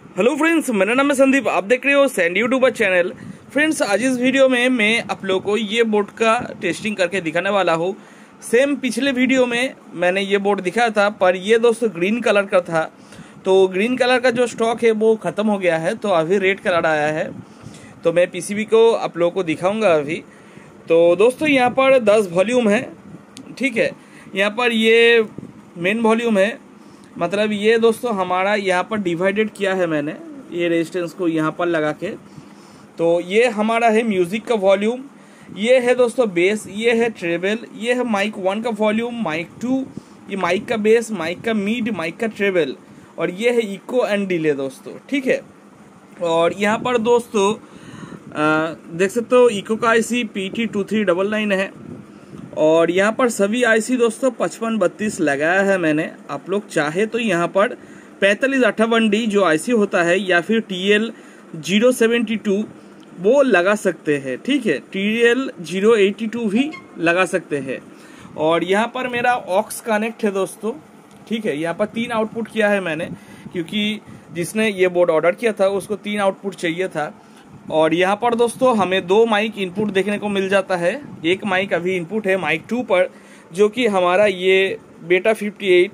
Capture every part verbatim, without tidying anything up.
Hello friends, मेरा नाम है संदीप। आप देख रहे हो सैंड यूट्यूबर चैनल। फ्रेंड्स, आज इस वीडियो में मैं आप लोगों को ये बोर्ड का टेस्टिंग करके दिखाने वाला हूँ। सेम पिछले वीडियो में मैंने ये बोर्ड दिखाया था, पर ये दोस्तों ग्रीन कलर का था। तो ग्रीन कलर का जो स्टॉक है वो ख़त्म हो गया है, तो अभी रेड कलर आया है। तो मैं पीसीबी को आप लोगों को दिखाऊँगा अभी। तो दोस्तों यहाँ पर दस वॉल्यूम है, ठीक है। यहाँ पर ये मेन वॉल्यूम है, मतलब ये दोस्तों हमारा यहाँ पर डिवाइडेड किया है मैंने ये रेजिस्टेंस को यहाँ पर लगा के। तो ये हमारा है म्यूज़िक का वॉल्यूम, ये है दोस्तों बेस, ये है ट्रेबल, ये है माइक वन का वॉल्यूम, माइक टू, ये माइक का बेस, माइक का मिड, माइक का ट्रेबल, और ये है इको एंड डिले दोस्तों, ठीक है। और यहाँ पर दोस्तों आ, देख सकते हो इको का IC P T two three double nine है। और यहाँ पर सभी आईसी दोस्तों पचपन बत्तीस लगाया है मैंने। आप लोग चाहे तो यहाँ पर पैंतालीस अट्ठावन डी जो आईसी होता है या फिर T L zero seventy two वो लगा सकते हैं, ठीक है। T L zero eighty two भी लगा सकते हैं। और यहाँ पर मेरा ऑक्स कनेक्ट है दोस्तों, ठीक है। यहाँ पर तीन आउटपुट किया है मैंने, क्योंकि जिसने ये बोर्ड ऑर्डर किया था उसको तीन आउटपुट चाहिए था। और यहाँ पर दोस्तों हमें दो माइक इनपुट देखने को मिल जाता है। एक माइक अभी इनपुट है माइक टू पर, जो कि हमारा ये बेटा फिफ्टी एट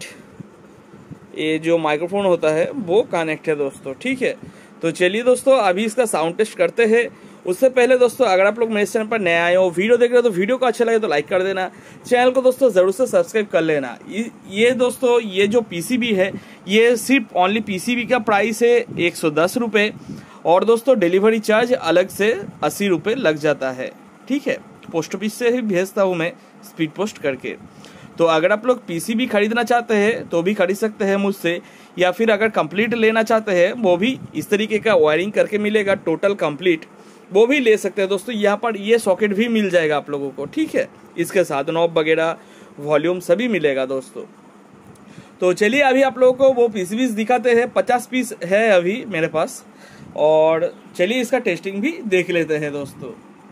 ये जो माइक्रोफोन होता है वो कनेक्ट है दोस्तों, ठीक है। तो चलिए दोस्तों अभी इसका साउंड टेस्ट करते हैं। उससे पहले दोस्तों अगर आप लोग मेरे चैनल पर नए आए हो, वीडियो देख रहे हो, तो वीडियो को अच्छा लगे तो लाइक कर देना, चैनल को दोस्तों ज़रूर से सब्सक्राइब कर लेना। ये दोस्तों ये जो पीसीबी है ये सिर्फ ओनली पीसीबी का प्राइस है एक सौ दस रुपये, और दोस्तों डिलीवरी चार्ज अलग से अस्सी रुपये लग जाता है, ठीक है। पोस्ट ऑफिस से ही भेजता हूँ मैं स्पीड पोस्ट करके। तो अगर आप लोग पीसीबी खरीदना चाहते हैं तो भी खरीद सकते हैं मुझसे, या फिर अगर कंप्लीट लेना चाहते हैं वो भी इस तरीके का वायरिंग करके मिलेगा टोटल कंप्लीट, वो भी ले सकते हैं दोस्तों। यहाँ पर ये सॉकेट भी मिल जाएगा आप लोगों को, ठीक है। इसके साथ नॉब वगैरह वॉल्यूम सभी मिलेगा दोस्तों। तो चलिए अभी आप लोगों को वो पीसीबीज दिखाते हैं। पचास पीस है अभी मेरे पास, और चलिए इसका टेस्टिंग भी देख लेते हैं दोस्तों।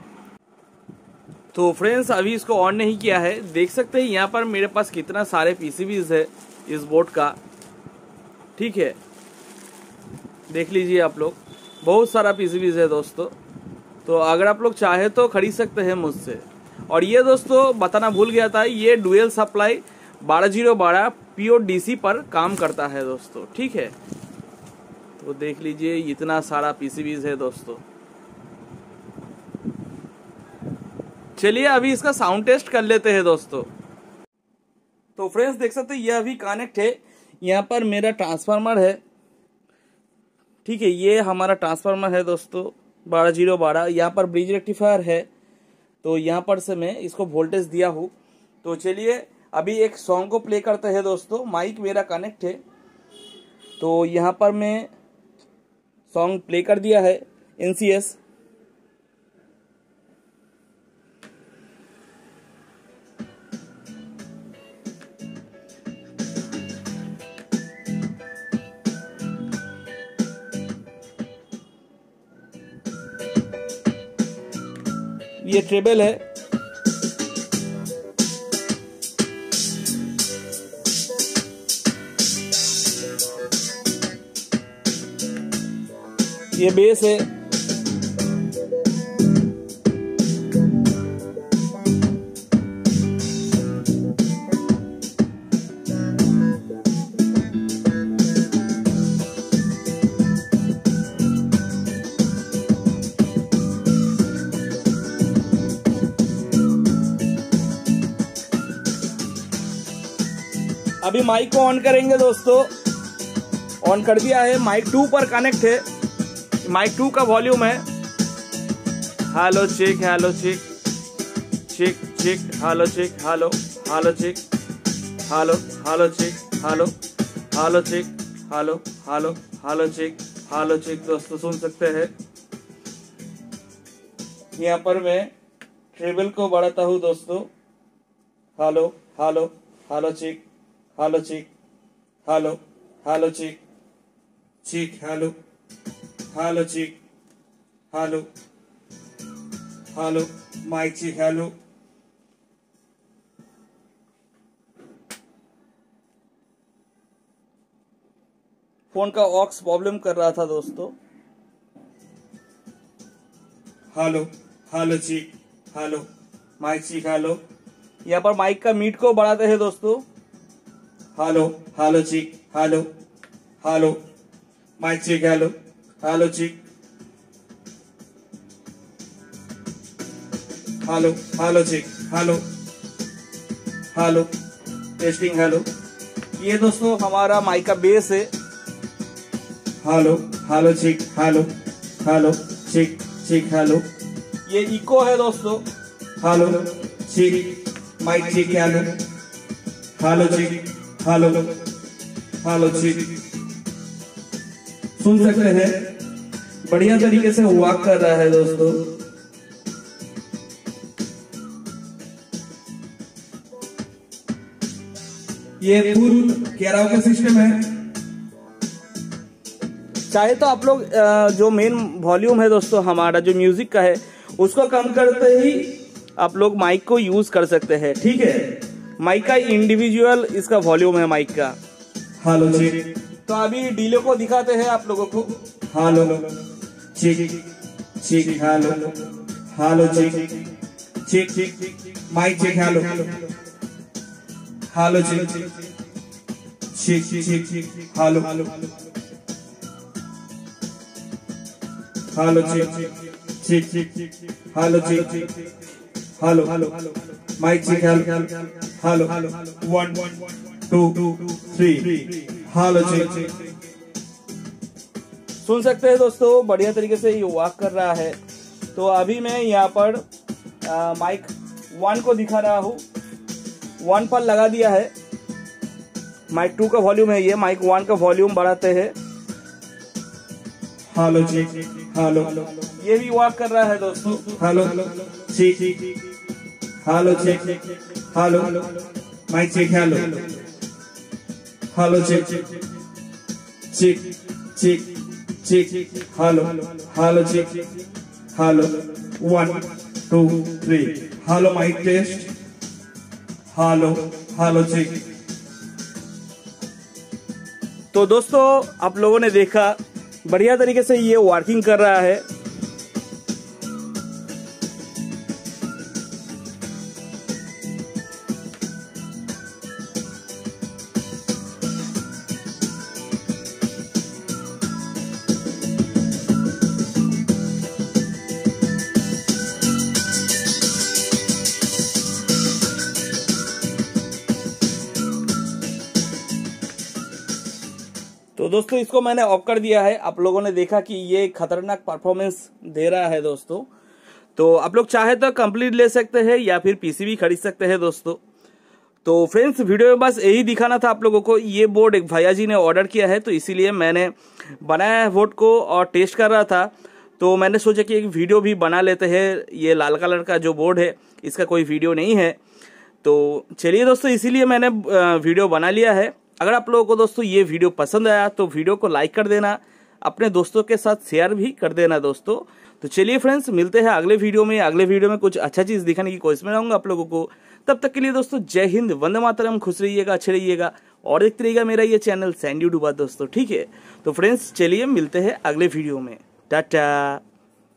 तो फ्रेंड्स अभी इसको ऑन नहीं किया है, देख सकते हैं यहाँ पर मेरे पास कितना सारे पीसीबीज है इस बोर्ड का, ठीक है। देख लीजिए आप लोग, बहुत सारा पीसीबीज है दोस्तों। तो अगर आप लोग चाहे तो खरीद सकते हैं मुझसे। और ये दोस्तों बताना भूल गया था, ये डुअल सप्लाई बारह जीरो बारह पीओ डीसी पर काम करता है दोस्तों, ठीक है। तो देख लीजिए इतना सारा पीसीबीज है दोस्तों। चलिए अभी इसका साउंड टेस्ट कर लेते हैं दोस्तों। तो फ्रेंड्स देख सकते हैं ये अभी कनेक्ट है। यहाँ पर मेरा ट्रांसफार्मर है, ठीक है। ये हमारा ट्रांसफार्मर है दोस्तों बारह जीरो बारह। यहाँ पर ब्रिज रेक्टिफायर है, तो यहाँ पर से मैं इसको वोल्टेज दिया हूँ। तो चलिए अभी एक सॉन्ग को प्ले करते हैं दोस्तों। माइक मेरा कनेक्ट है, तो यहाँ पर मैं सॉन्ग प्ले कर दिया है एनसीएस। ये ट्रेबल है, ये बेस है, अभी माइक को ऑन करेंगे दोस्तों। ऑन कर दिया है, माइक टू पर कनेक्ट है, माइक टू का वॉल्यूम है। Hello check, hello check, check check, hello check, hello hello check, hello hello check, hello hello check, hello hello hello check, hello check दोस्तों सुन सकते हैं। यहाँ पर मैं ट्रेबल को बढ़ाता हूँ दोस्तों। Hello hello hello check, hello check, hello hello check, check hello hello check, hello hello mic check, hello phone का ऑक्स प्रॉब्लम कर रहा था दोस्तों। Hello hello check, hello mic check, hello. यहाँ पर माइक का मीट को बढ़ाते हैं दोस्तों। Hello hello check, hello hello mic check, hello hello check, hello hello check, hello hello testing, hello. ये दोस्तों हमारा माइक का बेस है। Hello hello check, hello hello check check, hello. ये इको है दोस्तों। Hello check, mic check, hello hello check, hello hello check. सुन सकते हैं, बढ़िया तरीके से वॉक कर रहा है दोस्तों। ये फुल कैराओके सिस्टम है। चाहे तो आप लोग जो मेन वॉल्यूम है दोस्तों हमारा जो म्यूजिक का है उसको कम करते ही आप लोग माइक को यूज कर सकते हैं, ठीक है। माइक का इंडिविजुअल इसका वॉल्यूम है माइक का। Hello check. तो अभी डीले को दिखाते हैं आप लोगों को। Hello check check, hello hello check check check, mic check, hello hello check check check check, hello hello check check check, hello check, hello mic check, hello hello one two three, hello check. सुन सकते हैं दोस्तों, बढ़िया तरीके से ये walk कर रहा है। तो अभी मैं यहाँ पर आ, माइक वन को दिखा रहा हूँ। वन पर लगा दिया है। माइक टू का वॉल्यूम है ये, माइक वन का वॉल्यूम बढ़ाते हैं। हेलो चीक, हेलो ये भी वॉक कर रहा है दोस्तों। Hello check, hello check, hello mic check, hello hello check check check check, hello hello check, hello one two three, hello mic test, hello hello check. तो दोस्तों आप लोगों ने देखा बढ़िया तरीके से ये वर्किंग कर रहा है। तो दोस्तों इसको मैंने ऑफ कर दिया है। आप लोगों ने देखा कि ये खतरनाक परफॉर्मेंस दे रहा है दोस्तों। तो आप लोग चाहे तो कंप्लीट ले सकते हैं या फिर पीसी भी खरीद सकते हैं दोस्तों। तो फ्रेंड्स वीडियो में बस यही दिखाना था आप लोगों को। ये बोर्ड एक भैया जी ने ऑर्डर किया है तो इसीलिए मैंने बनाया है बोर्ड को और टेस्ट कर रहा था। तो मैंने सोचा कि एक वीडियो भी बना लेते हैं। ये लाल कलर का जो बोर्ड है इसका कोई वीडियो नहीं है। तो चलिए दोस्तों, इसीलिए मैंने वीडियो बना लिया है। अगर आप लोगों को दोस्तों ये वीडियो पसंद आया तो वीडियो को लाइक कर देना, अपने दोस्तों के साथ शेयर भी कर देना दोस्तों। तो चलिए फ्रेंड्स, मिलते हैं अगले वीडियो में। अगले वीडियो में कुछ अच्छा चीज दिखाने की कोशिश में रहूंगा आप लोगों को। तब तक के लिए दोस्तों जय हिंद, वंदे मातरम, खुश रहिएगा, अच्छे रहिएगा और देखते रहिएगा मेरा ये चैनल सैंडी यूट्यूबर दोस्तों, ठीक है। तो फ्रेंड्स चलिए मिलते हैं अगले वीडियो में। टाटा।